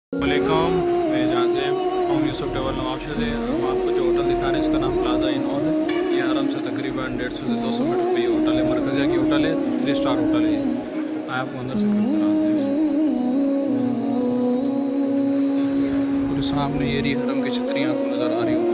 वालेकुम। मैं जहाँ से होम यूसुफ ट्रैवल नवाबशा से हम आपको जो होटल दिखा रहे हैं इसका नाम प्लाजा इन ऑल है। ये हरम से तकरीबन 150 से 200 मीटर पे ये होटल है। मरकज़िया की होटल है, 3 स्टार होटल है। आए आपको अंदर से पूरे सामने ये रही हरम की छतरियाँ आपको नज़र आ रही हो।